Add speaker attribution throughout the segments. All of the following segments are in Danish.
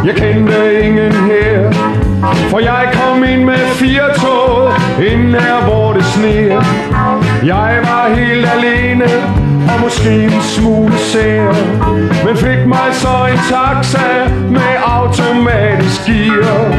Speaker 1: Jeg kendte ingen her, for jeg kom ind med 4 tog, inden her hvor det sner. Jeg var helt alene, og måske en smule sær, men fik mig så en taxa med automatisk gear.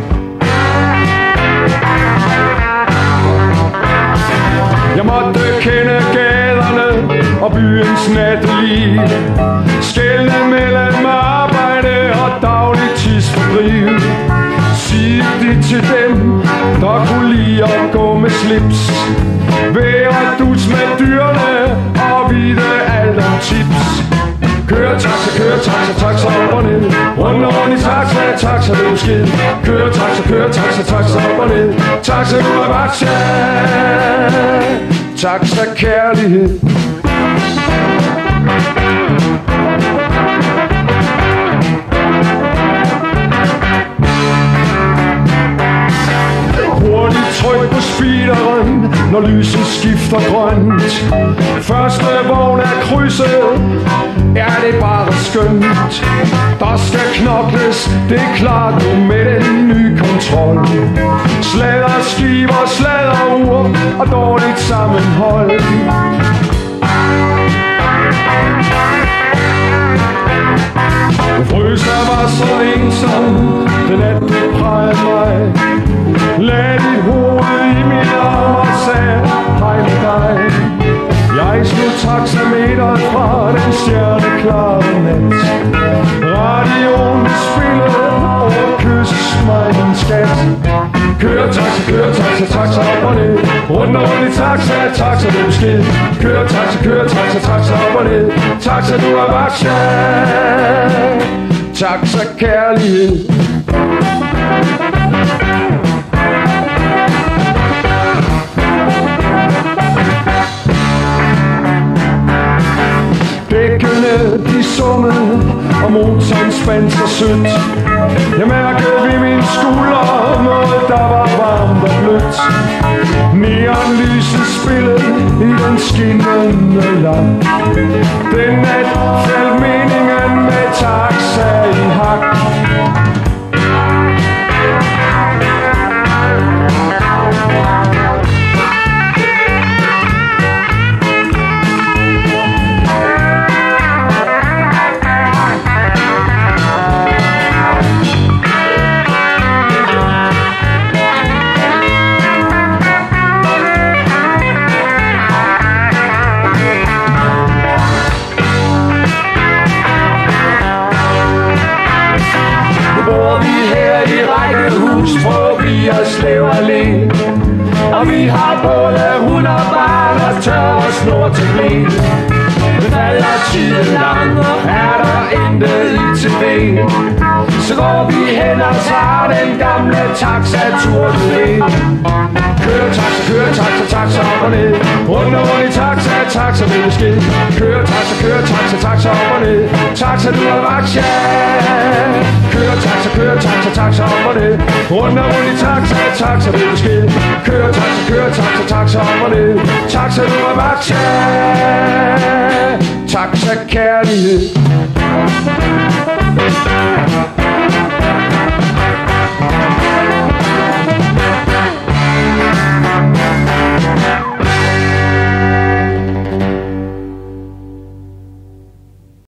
Speaker 1: Jeg måtte kende gaderne og byens natteliv, skelne mellem arbejde og daglig tidsfordriv. Sig det til dem, der kunne lide at gå med slips, være dus med dyrene og vide alt om tips. Kør taxa, taxa op og ned, rundt i taxa, taxa det er skid. Kør taxa, taxa op og ned, taxa du er vaksja, taxa kærlighed. Tryk på speederen, når lyset skifter grønt. Første vogn er krydset, er det bare skønt. Der skal knokles, det er klart nu med den nye kontrol. Sladder, skiver, sladderur og dårligt sammenhold. Fryser var så ensom, den nat du prægede mig. Lad dit hoved i min arm og sagde hej med dig. Jeg slog taxameteret fra den stjerneklare nat. Radioen spillede og kysses mig min skat. Kør taxa, taxa op og ned, rundt i taxa, taxa det er skid. Kør taxa, taxa op og ned, taxa du er vaksja, taxa kærlighed. Dækkene de summede, og motoren spændte sig sødt. Jeg mærkede ved min skulder noget, der var varmt og blødt. Neonlyset spillede i den skinnende lamp. Den nat faldt meningen med taxa i hak. Og vi har både hund og barn og tør og snor til blæ. Men falder tiden lang, er der intet i TV. Så går vi hen og tager den gamle taxa-tur til. Kør taxa, taxa op og ned, rundt i taxa, taxa med besked. Kør taxa, taxa op og ned, taxa du er vaksja. Kør taxa, taxa op og ned, rundt i taxa, taxa med besked. Kør taxa, taxa op og ned, taxa du er vaksja, taxa kærlighed.